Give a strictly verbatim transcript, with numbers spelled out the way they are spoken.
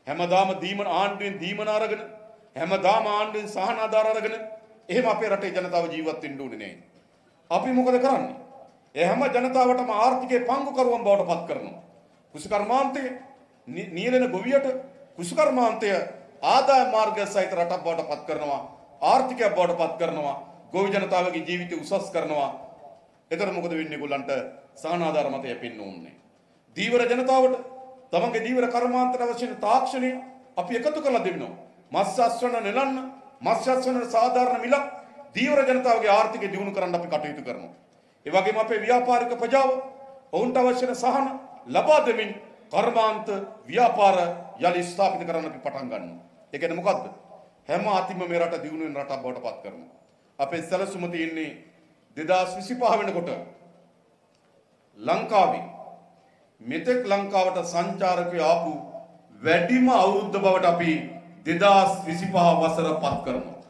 හැමදාම දීමන ආණ්ඩුවෙන් දීමන අරගෙන හැමදාම ආණ්ඩුවෙන් සහන ආධාර අරගෙන එහෙම අපේ රටේ ජනතාව ජීවත් වෙන්න ඕනේ නැහැ. අපි මොකද කරන්නේ? ඒ හැම ජනතාවටම ආර්ථිකයේ පංගුකරුවන් බවට පත් කරනවා. කුසකර්මාන්තය නියැලෙන ගොවියට කුසකර්මාන්තය ආදාය මාර්ගය සහිත රටක් බවට පත් කරනවා. ආර්ථිකයක් බවට පත් කරනවා. ගොවි ජනතාවගේ ජීවිතය උසස් කරනවා. එතකොට මොකද වෙන්නේ? ඒගොල්ලන්ට සහන ආධාර මත යැපෙන්න ඕනේ. දීවර ජනතාවට තමන්ගේ දීවර කර්මාන්තයට අවශ්‍ය තාක්ෂණය අපි එකතු කරලා දෙන්නවා. මත්ස්‍ය අස්වැන්න නෙලන්න, මත්ස්‍ය අස්වැන්න සාධාරණ මිලක් දීවර ජනතාවගේ ආර්ථිකය දියුණු කරන්න අපි කටයුතු කරනවා. ඒ වගේම අපේ ව්‍යාපාරික ප්‍රජාව ඔවුන්ට අවශ්‍ය සහන ලබා දෙමින් කර්මාන්ත ව්‍යාපාර යලි ස්ථාපිත කරන්න අපි පටන් ගන්නවා. ඒ කියන්නේ මොකද්ද? හැම අතිම මේ රට දියුණු වෙන රටක් බවට පත් කරනවා. අපේ සැලසුම තියෙන්නේ දෙදාස් විසිපහ වෙනකොට ලංකාවේ මෙතෙක් ලංකාවට සංචාරකයෝ ආපු වැඩිම අවුරුද්ද බවට අපි දෙදාස් විසිපහ වසර පත් කරනවා.